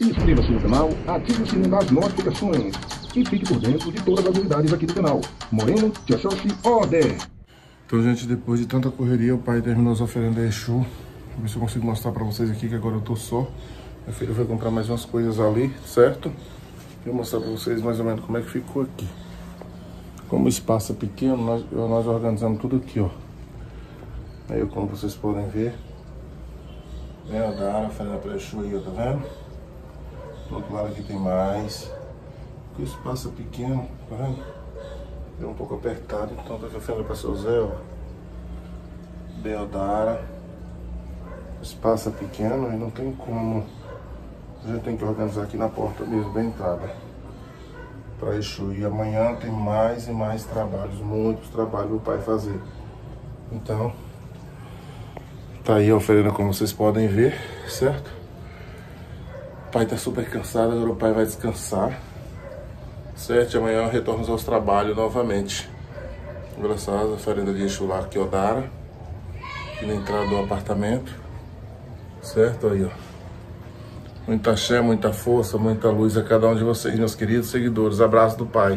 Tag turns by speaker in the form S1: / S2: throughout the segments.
S1: Inscreva-se no canal, ative o sininho das notificações e fique por dentro de todas as novidades aqui do canal. Moreno, Tia Xoxi, Odé.
S2: Então, gente, depois de tanta correria, o pai terminou as oferendas de Exu. Vou ver se eu consigo mostrar pra vocês aqui, que agora eu tô só. Minha filha vai comprar mais umas coisas ali, certo? Vou mostrar pra vocês mais ou menos como é que ficou aqui. Como o espaço é pequeno, nós organizamos tudo aqui, ó. Aí, como vocês podem ver, né, a Dara, a oferenda pra Exu aí, ó, tá vendo? Do outro lado aqui tem mais. Porque o espaço é pequeno, tá vendo? É um pouco apertado, então tá oferenda pra seu Zé, ó. Deodara. O espaço é pequeno e não tem como. A gente tem que organizar aqui na porta mesmo, da entrada. Pra Exu. E amanhã tem mais e mais trabalhos, muitos trabalhos o pai fazer. Então, tá aí a oferenda como vocês podem ver, certo? O pai tá super cansado, agora o pai vai descansar. Certo? E amanhã retornamos aos trabalhos novamente. Engraçado, a oferenda de Exu lá, Odara. Aqui na entrada do apartamento. Certo? Aí, ó. Muita axé, muita força, muita luz a cada um de vocês, meus queridos seguidores. Abraço do pai.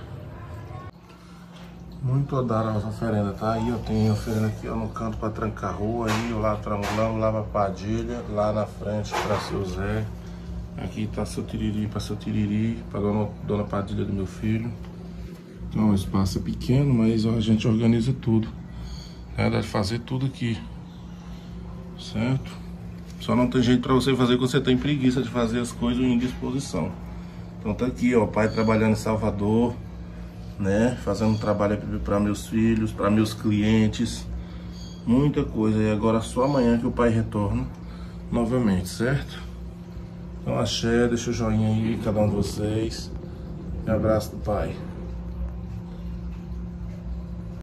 S2: Muito Odara as oferendas, tá? Aí, ó, tem oferenda aqui, ó, no canto pra trancar a rua, aí, ó, lá triangulando, lá pra Padilha, lá na frente pra seu Zé. Aqui tá seu Tiriri pra seu Tiriri, pra dona Padilha do meu filho. Então o espaço é pequeno, mas ó, a gente organiza tudo. Né? Dá de fazer tudo aqui. Certo? Só não tem jeito pra você fazer quando você tem preguiça de fazer as coisas em disposição. Então tá aqui, ó, o pai trabalhando em Salvador, né? Fazendo um trabalho para meus filhos, para meus clientes. Muita coisa. E agora só amanhã que o pai retorna novamente, certo? Então axé, deixa o joinha aí, cada um de vocês. Um abraço do pai.